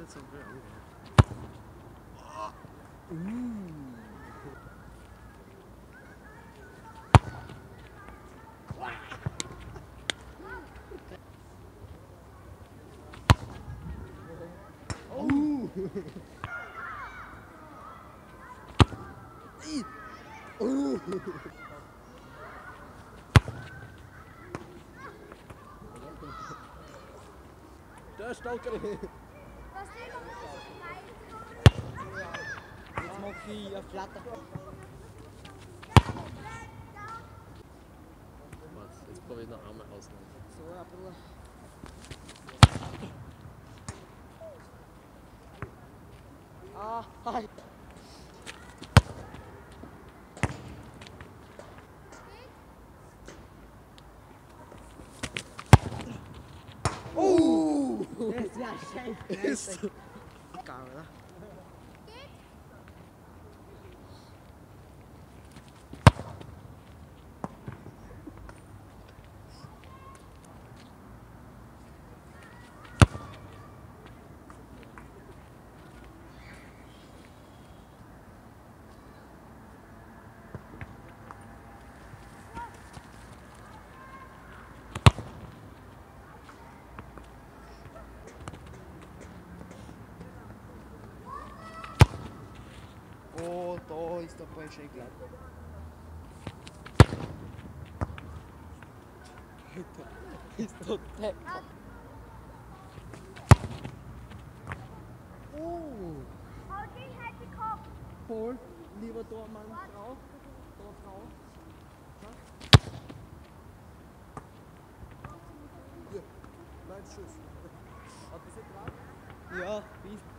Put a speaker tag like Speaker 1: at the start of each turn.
Speaker 1: nicht so viel angehört. Der Stocker!
Speaker 2: Jetzt mache ich ein Flatter.
Speaker 1: Warte, jetzt probiere ich noch einmal ausnehmen.
Speaker 2: So, ein bisschen. Ah, hi.
Speaker 1: Oh!
Speaker 2: Das wäre scheiße.
Speaker 1: Ist
Speaker 2: Geil, oder? Oh, da ist der Ball schön glatt. Ist da depp. Oh! Voll. Lieber da Mann drauf. Da drauf.
Speaker 1: hier. Mein Schuss. Hat das nicht drauf?
Speaker 2: Ja, bis.